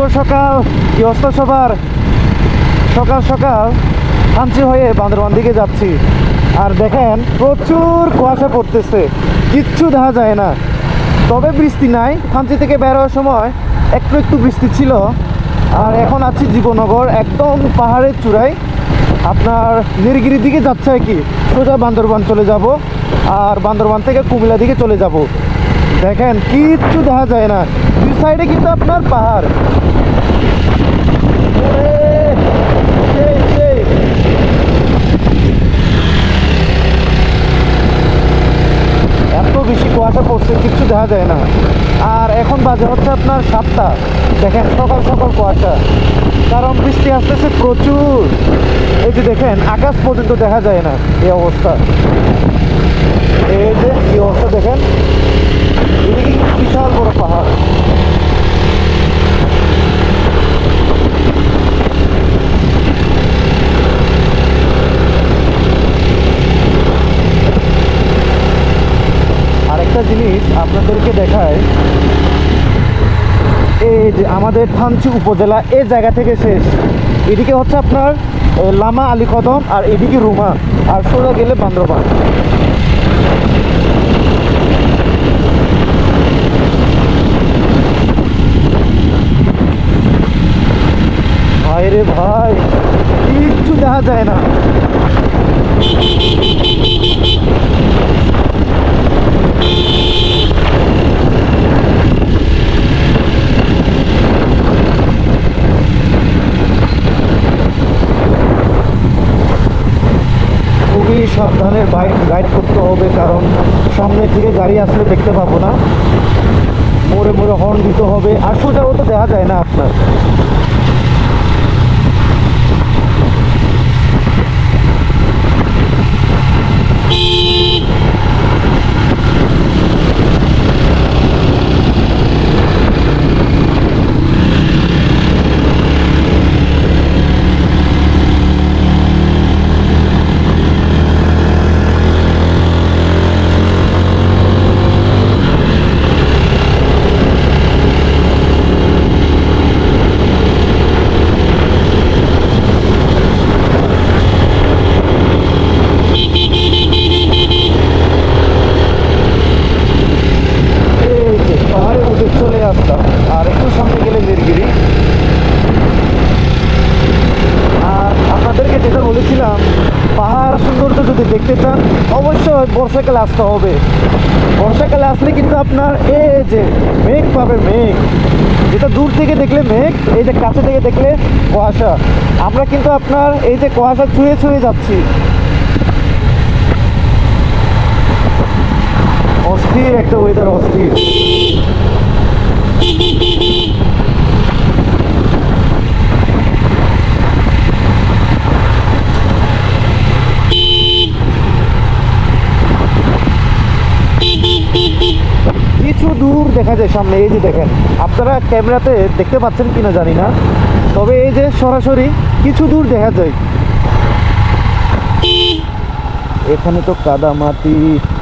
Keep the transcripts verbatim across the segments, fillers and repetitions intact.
সকাল কি অবস্থা সবার? সকাল সকাল থানচি হয়ে বান্দরবান দিকে যাচ্ছি। আর দেখেন প্রচুর কুয়াশা পড়তেছে, কিচ্ছু দেখা যায় না। তবে বৃষ্টি নাই, থানচি থেকে বের হওয়ার সময় একটু একটু বৃষ্টি ছিল। আর এখন আছি জীবননগর, একদম পাহাড়ের চূড়ায়। আপনার নীলগিরির দিকে যাচ্ছে আর কি, সোজা বান্দরবান চলে যাব। আর বান্দরবান থেকে কুমিল্লা দিকে চলে যাব। দেখেন কিচ্ছু দেখা যায় না, দুই সাইডে কিন্তু আপনার পাহাড়। এত বেশি কুয়াশা পড়ছে, কিচ্ছু দেখা যায় না। আর এখন বাজে হচ্ছে আপনার সাতটা। দেখেন সকাল সকাল কুয়াশা, কারণ বৃষ্টি আসতেছে প্রচুর। এই যে দেখেন আকাশ পর্যন্ত দেখা যায় না, এই অবস্থা। এই যে এই অবস্থা দেখেন, এদিকে বিশাল বড় পাহাড়। আরেকটা জিনিস আপনাদেরকে দেখায়, এই যে আমাদের থানচি উপজেলা এই জায়গা থেকে শেষ। এদিকে হচ্ছে আপনার লামা আলী কদম, আর এদিকে রুমা, আর সোজা গেলে বান্দরবান। ভাই রে ভাই, কিচ্ছু দেখা যায় না। খুবই সাবধানে বাইক রাইড করতে হবে, কারণ সামনে থেকে গাড়ি আসলে দেখতে পাবো না। মোড়ে মোড়ে হর্ন দিতে হবে, আর সোজাও তো দেখা যায় না আপনার। আর একটু সামনে গেলে নীলগিরি। আর আপনাদেরকে যেটা বলেছিলাম, পাহাড় সৌন্দর্য যদি দেখতে চান অবশ্যই বর্ষাকালে আসতে হবে। বর্ষাকালে আসলে কিন্তু আপনার এই যে মেঘ পাবে, মেঘ যেটা দূর থেকে দেখলে মেঘ, এই যে কাছে থেকে দেখলে কুয়াশা। আমরা কিন্তু আপনার এই যে কুয়াশা ছুঁয়ে ছুঁয়ে যাচ্ছি। অস্থির একটা ওয়েদার, অস্থির। কিছু দূর দেখা যায় সামনে, এই যে দেখেন, আপনারা ক্যামেরাতে দেখতে পাচ্ছেন কিনা জানি না, তবে এই যে সরাসরি কিছু দূর দেখা যায়। এখানে তো কাদা মাটি।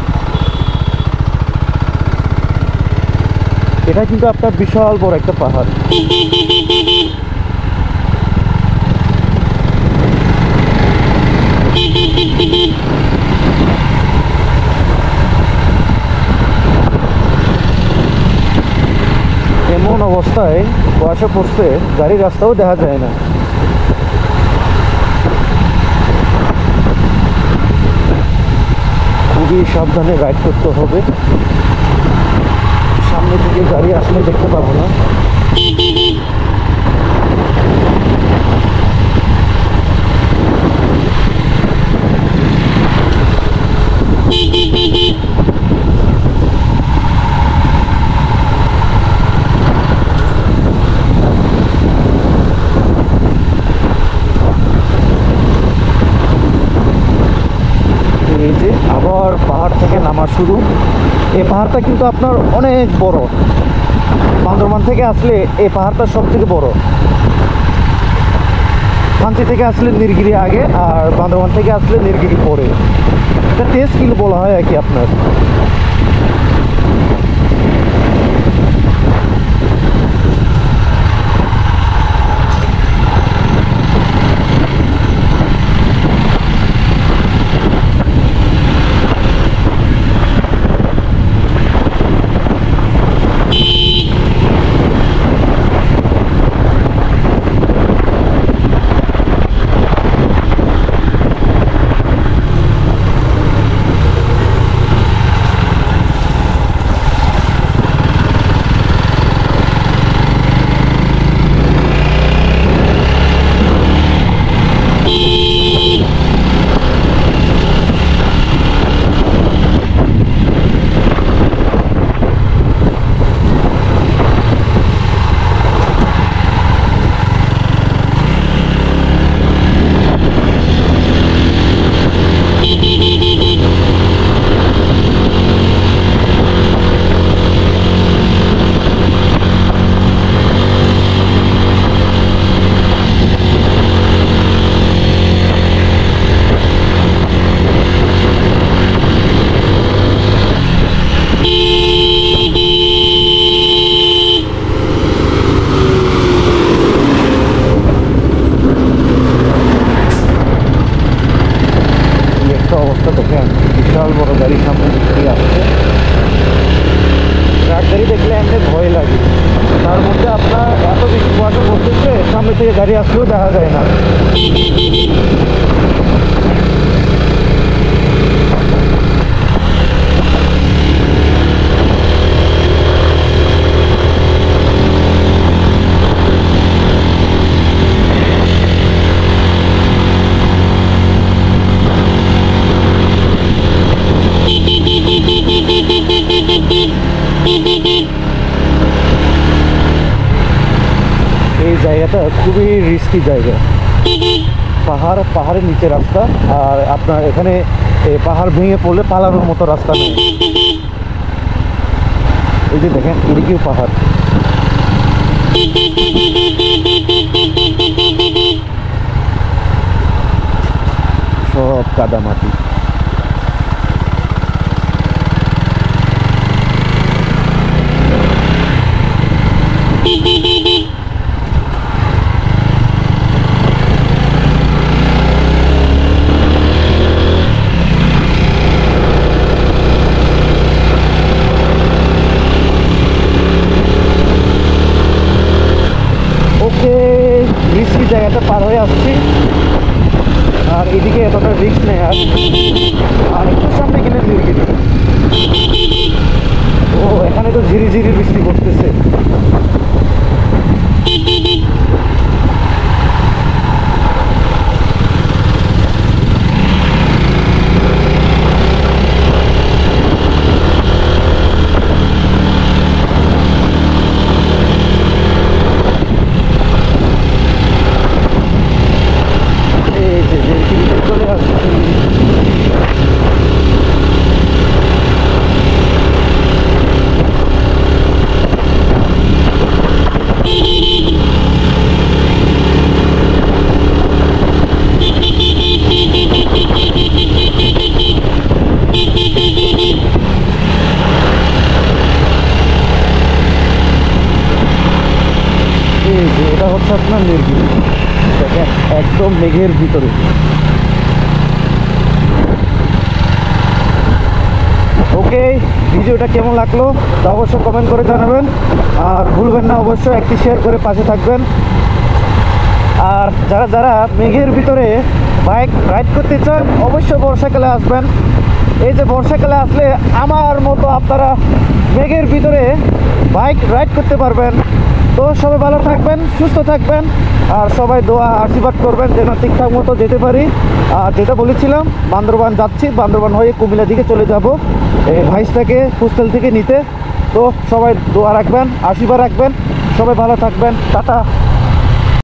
এটা কিন্তু আপনার বিশাল বড় একটা পাহাড়। এমন অবস্থায় কুয়াশা পড়ছে, গাড়ির রাস্তাও দেখা যায় না। খুবই সাবধানে রাইড করতে হবে, সামনে থেকে গাড়ি আসলে দেখতে পাবো না। এই যে আবার পাহাড় থেকে নামা শুরু। এই পাহাড়টা কিন্তু আপনার অনেক বড়। বান্দরবান থেকে আসলে এই পাহাড়টা সব থেকে বড়। থানচি থেকে আসলে নীলগিরি আগে, আর বান্দরবান থেকে আসলে নীলগিরি পরে। এটা টেস্ট কিল বলা হয় আর কি আপনার। ভিতর থেকে গাড়ি আসলেও দেখা যায় না। এই জায়গাটা খুবই রিস্কি জায়গা, পাহাড় পাহাড়ের নিচে রাস্তা, আর আপনার এখানে পাহাড় ভেঙে পড়লে পালানোর মতো রাস্তা নেই। এই যে দেখেন এদিকেও পাহাড়, সব কাদামাটি। রিস্কি জায়গাটা পার হয়ে আসছি, আর এদিকে এতটা রিস্ক নেই। আর আর একটু সামনে গেলে নীলগিরি। ও এখানে তো ঝিরি ঝিরি বৃষ্টি পড়তেছে। চলে আসছি এই যে এটা হচ্ছে আপনার নীলগিরি, দেখেন একদম মেঘের ভিতরে। ওকে, ভিডিওটা কেমন লাগলো তা অবশ্যই কমেন্ট করে জানাবেন, আর ভুলবেন না অবশ্যই একটি শেয়ার করে পাশে থাকবেন। আর যারা যারা মেঘের ভিতরে বাইক রাইড করতে চান অবশ্যই বর্ষাকালে আসবেন। এই যে বর্ষাকালে আসলে আমার মতো আপনারা মেঘের ভিতরে বাইক রাইড করতে পারবেন। তো সবাই ভালো থাকবেন, সুস্থ থাকবেন, আর সবাই দোয়া আশীর্বাদ করবেন যেন ঠিকঠাক মতো যেতে পারি। আর যেটা বলেছিলাম বান্দরবান যাচ্ছি, বান্দরবান হয়ে কুমিল্লা দিকে চলে যাব এই ভাইসটাকে হোস্টেল থেকে নিতে। তো সবাই দোয়া রাখবেন, আশীর্বাদ রাখবেন, সবাই ভালো থাকবেন, টাটা।